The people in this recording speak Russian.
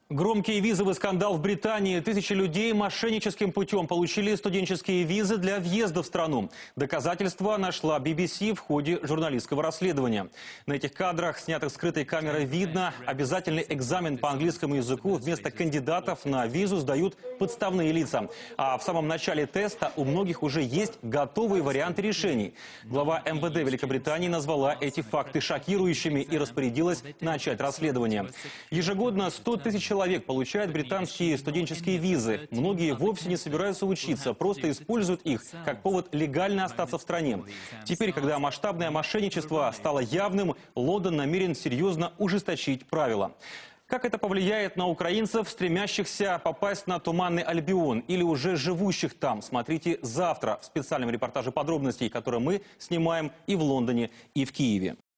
Громкий визовый скандал в Британии. Тысячи людей мошенническим путем получили студенческие визы для въезда в страну. Доказательства нашла BBC в ходе журналистского расследования. На этих кадрах, снятых скрытой камерой, видно, обязательный экзамен по английскому языку вместо кандидатов на визу сдают подставные лица. А в самом начале теста у многих уже есть готовые варианты решений. Глава МВД Великобритании назвала эти факты шокирующими и распорядилась начать расследование. Ежегодно 100 тысяч человек получают британские студенческие визы. Многие вовсе не собираются учиться, просто используют их как повод легально остаться в стране. Теперь, когда масштабное мошенничество стало явным, Лондон намерен серьезно ужесточить правила. Как это повлияет на украинцев, стремящихся попасть на Туманный Альбион или уже живущих там? Смотрите завтра в специальном репортаже подробностей, которые мы снимаем и в Лондоне, и в Киеве.